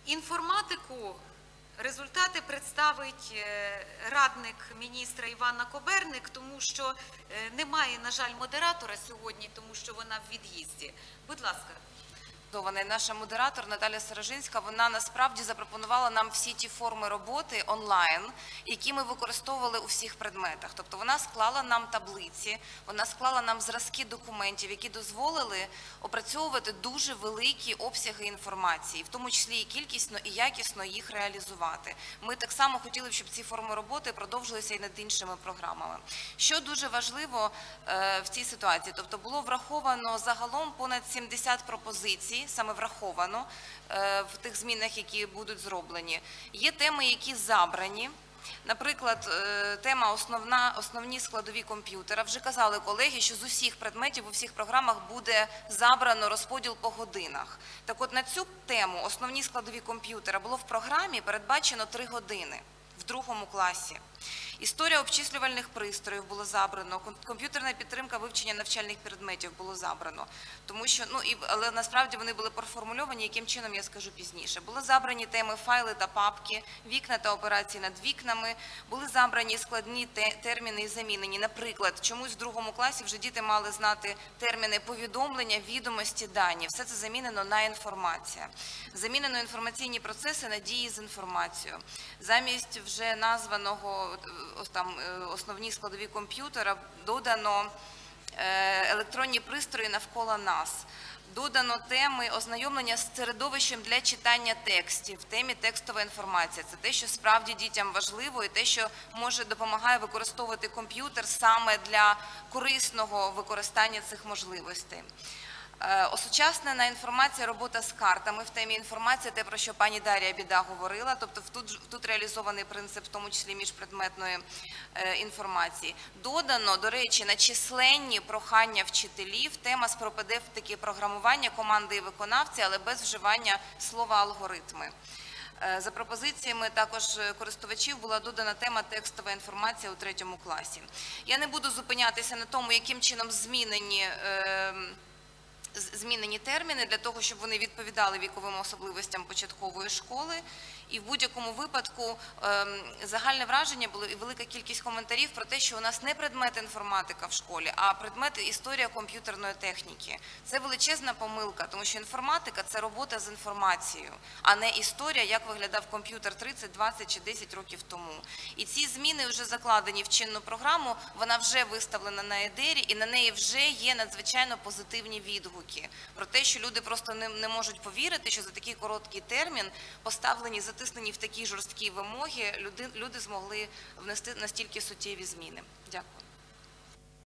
Інформатику, результати представить радник міністра Іванна Коберник, тому що немає, на жаль, модератора сьогодні, тому що вона в від'їзді. Будь ласка. Наша модератор Наталя Сарожинська, вона насправді запропонувала нам всі ті форми роботи онлайн, які ми використовували у всіх предметах. Тобто вона склала нам таблиці, вона склала нам зразки документів, які дозволили опрацьовувати дуже великі обсяги інформації, в тому числі і кількісно, і якісно їх реалізувати. Ми так само хотіли б, щоб ці форми роботи продовжилися і над іншими програмами. Що дуже важливо в цій ситуації? Тобто було враховано загалом понад 70 пропозицій, саме враховано в тих змінах, які будуть зроблені. Є теми, які забрані. Наприклад, тема основні складові комп'ютера. Вже казали колеги, що з усіх предметів, у всіх програмах буде забрано розподіл по годинах. Так от на цю тему основні складові комп'ютера було в програмі передбачено 3 години в 2 класі. Історія обчислювальних пристроїв було забрано, комп'ютерна підтримка вивчення навчальних предметів було забрано. Тому що, але насправді вони були проформульовані, яким чином я скажу пізніше. Були забрані теми файли та папки, вікна та операції над вікнами, були забрані складні терміни і замінені. Наприклад, чомусь в 2 класі вже діти мали знати терміни повідомлення, відомості, дані. Все це замінено на інформація. Замінено інформаційні процеси на дії з інформацією. Замість вже названого основні складові комп'ютера додано електронні пристрої навколо нас. Додано теми ознайомлення з середовищем для читання текстів, в темі текстова інформація. Це те, що справді дітям важливо і те, що допомагає використовувати комп'ютер саме для корисного використання цих можливостей. Осучаснена інформація, робота з картами в темі інформація, те, про що пані Дар'я Біда говорила, тобто тут реалізований принцип, в тому числі міжпредметної інформації. Додано, до речі, на численні прохання вчителів тема з пропедевтики програмування, команди і виконавці, але без вживання слова алгоритми. За пропозиціями також користувачів була додана тема текстова інформація у 3 класі. Я не буду зупинятися на тому, яким чином змінені терміни для того, щоб вони відповідали віковим особливостям початкової школи. І в будь-якому випадку загальне враження було і велика кількість коментарів про те, що у нас не предмет інформатика в школі, а предмет історія комп'ютерної техніки. Це величезна помилка, тому що інформатика – це робота з інформацією, а не історія, як виглядав комп'ютер 30, 20 чи 10 років тому. І ці зміни вже закладені в чинну програму, вона вже виставлена на ЕДЕРі, і на неї вже є надзвичайно позитивні відгуки про те, що люди просто не можуть повірити, що за такий короткий термін поставлені, затиснені в такі жорсткі вимоги, люди змогли внести настільки суттєві зміни. Дякую.